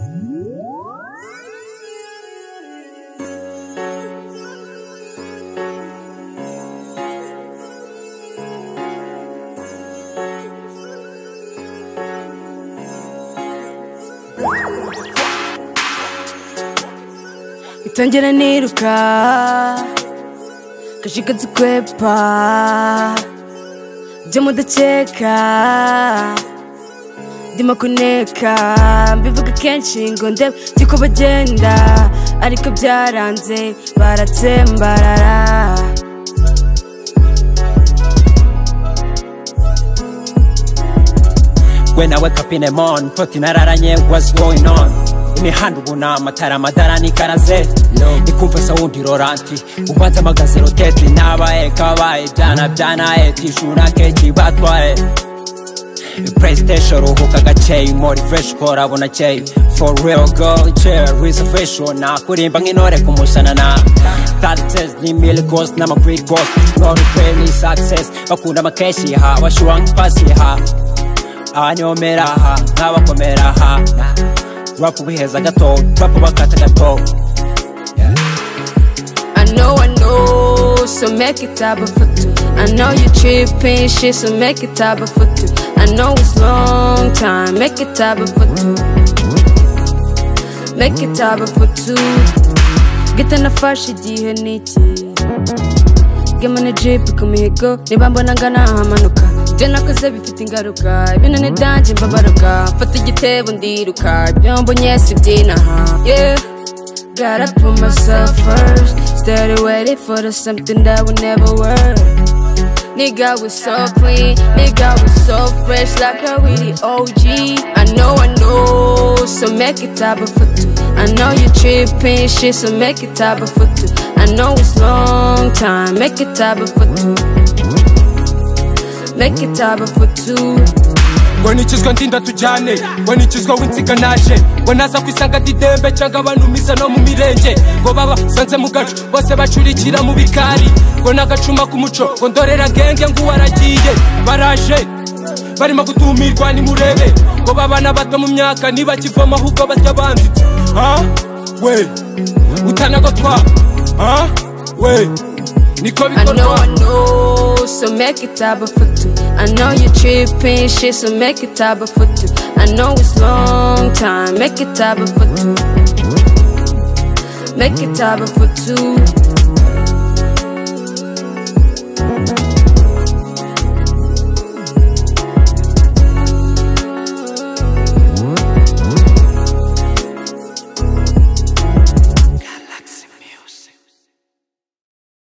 Tongera niruka kashika zikwepa jya ndakeka ndimo kuneka mbivuga kenshi ngo ndebe ziko bagenda ariko byaranze baratsembarara. When I wake up in the morning, putting nararanye what's going on. Imihanda ubona amatara amadara karaze nikumva saundi roranti ubanza magaze roteti nabaye kabaye byana tishura keji batwaye PlayStation ruhuka gakeye motivation kora abona keye for real girl chair reservation na kurimba nk'intore kumusana na Taltes ni mil ghost na great ghost no really success bakunda makeshi ha bashuwa nk'pasi ha anyomera ha n'abakomera ha rap biheza gato rap bakata gato. I know, so make it up for two. I know you tripping shit, so make it up for two. I know it's long time, make it up for two. Make it up for two. Get in the fashi gihe niki Get money drip kumihigo niba mbona ngana hamanuka ibyo nakoze bifite ingaruka ibintu ni danje mbabaruka mfata igitebo ndiruka ibyo mbonye si byinaha. Yeah, gotta put myself first. Started waiting for the something that would never work. Nigga was so clean, nigga was so fresh, like a really OG. I know, so make it up for two. I know you tripping shit, so make it up for two. I know it's long time, make it up for two. Make it up for two. When it's just continue to journey, when it's just going to ganache, when asa kwisanga didembe cyangwa abantu misa no mu mirenge ngo baba sanze mu gacu bose bacurikira mu bikari ngo nagacuma ku muco ngo ndorera genge ngo waragiye baraje barimo gutumirwa ni murebe ngo babana bato mu myaka niba kivoma ahubwo basya banditse we utanago twa we niko bikorwa. I know, so make it up for two. I know you tripping shit, so make it up for two. I know it's long time, make it up for two. Make it up for two.